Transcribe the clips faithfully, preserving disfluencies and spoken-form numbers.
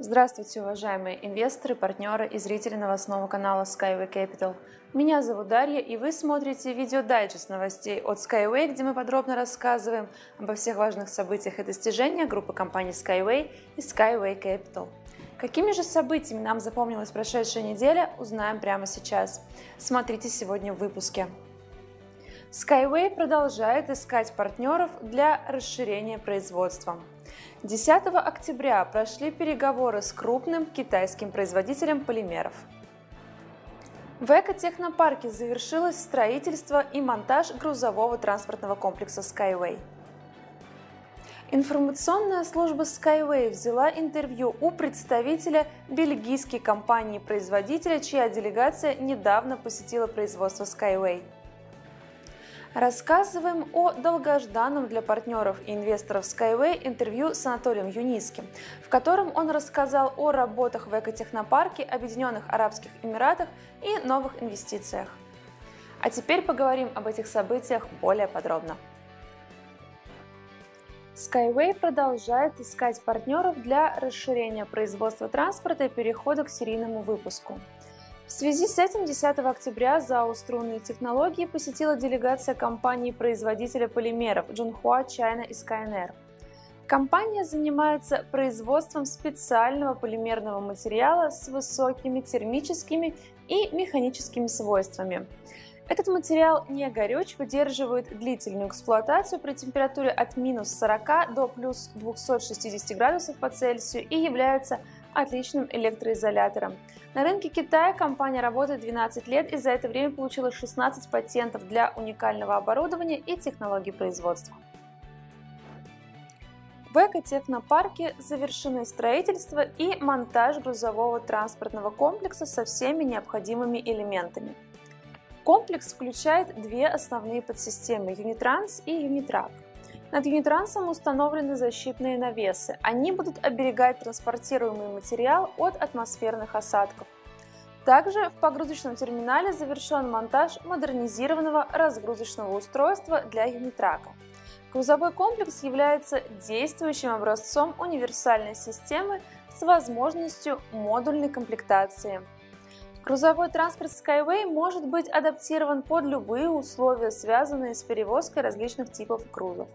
Здравствуйте, уважаемые инвесторы, партнеры и зрители новостного канала Skyway Capital. Меня зовут Дарья, и вы смотрите видеодайджест новостей от Skyway, где мы подробно рассказываем обо всех важных событиях и достижениях группы компаний Skyway и Skyway Capital. Какими же событиями нам запомнилась прошедшая неделя, узнаем прямо сейчас. Смотрите сегодня в выпуске. Skyway продолжает искать партнеров для расширения производства. десятого октября прошли переговоры с крупным китайским производителем полимеров. В экотехнопарке завершилось строительство и монтаж грузового транспортного комплекса Skyway. Информационная служба Skyway взяла интервью у представителя бельгийской компании-производителя, чья делегация недавно посетила производство Skyway. Рассказываем о долгожданном для партнеров и инвесторов Skyway интервью с Анатолием Юницким, в котором он рассказал о работах в экотехнопарке, Объединенных Арабских Эмиратах и новых инвестициях. А теперь поговорим об этих событиях более подробно. Skyway продолжает искать партнеров для расширения производства транспорта и перехода к серийному выпуску. В связи с этим десятого октября ЗАО «Струнные технологии» посетила делегация компании-производителя полимеров Zhonghua China и Skyner. Компания занимается производством специального полимерного материала с высокими термическими и механическими свойствами. Этот материал не горюч, выдерживает длительную эксплуатацию при температуре от минус сорока до плюс двухсот шестидесяти градусов по Цельсию и является отличным электроизолятором. На рынке Китая компания работает двенадцать лет и за это время получила шестнадцать патентов для уникального оборудования и технологий производства. В экотехнопарке завершены строительство и монтаж грузового транспортного комплекса со всеми необходимыми элементами. Комплекс включает две основные подсистемы – Юнитранс и Юнитрак. Над Юнитрансом установлены защитные навесы. Они будут оберегать транспортируемый материал от атмосферных осадков. Также в погрузочном терминале завершен монтаж модернизированного разгрузочного устройства для Юнитрака. Грузовой комплекс является действующим образцом универсальной системы с возможностью модульной комплектации. Грузовой транспорт Skyway может быть адаптирован под любые условия, связанные с перевозкой различных типов грузов.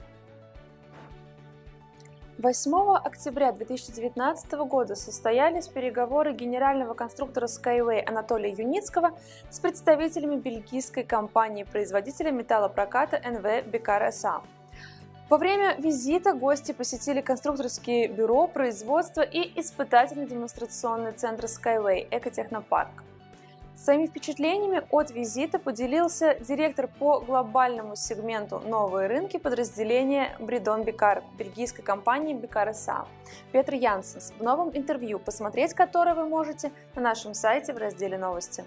восьмого октября две тысячи девятнадцатого года состоялись переговоры генерального конструктора Skyway Анатолия Юницкого с представителями бельгийской компании-производителя металлопроката эн вэ Bekaer эс а. Во время визита гости посетили конструкторские бюро, производства и испытательно-демонстрационный центр Skyway «Экотехнопарк». Своими впечатлениями от визита поделился директор по глобальному сегменту «Новые рынки» подразделения Бридон Bekaer бельгийской компании Bekaer эс а Петр Янсенс в новом интервью, посмотреть которое вы можете на нашем сайте в разделе «Новости».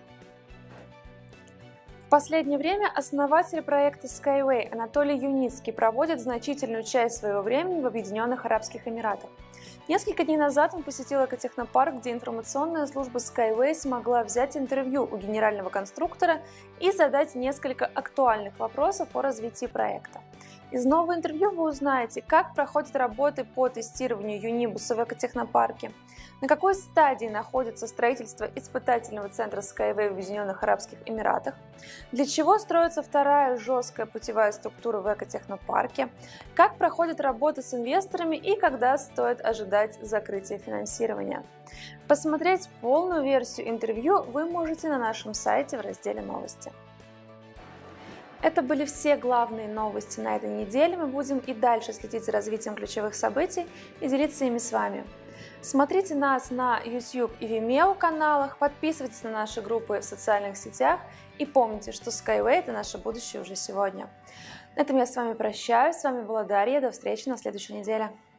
В последнее время основатель проекта Skyway Анатолий Юницкий проводит значительную часть своего времени в Объединенных Арабских Эмиратах. Несколько дней назад он посетил экотехнопарк, где информационная служба Skyway смогла взять интервью у генерального конструктора и задать несколько актуальных вопросов о развитии проекта. Из нового интервью вы узнаете, как проходят работы по тестированию юнибуса в экотехнопарке, на какой стадии находится строительство испытательного центра Skyway в Объединенных Арабских Эмиратах, для чего строится вторая жесткая путевая структура в экотехнопарке, как проходит работа с инвесторами и когда стоит ожидать закрытия финансирования. Посмотреть полную версию интервью вы можете на нашем сайте в разделе «Новости». Это были все главные новости на этой неделе. Мы будем и дальше следить за развитием ключевых событий и делиться ими с вами. Смотрите нас на YouTube и Vimeo каналах, подписывайтесь на наши группы в социальных сетях и помните, что Skyway – это наше будущее уже сегодня. На этом я с вами прощаюсь. С вами была Дарья. До встречи на следующей неделе.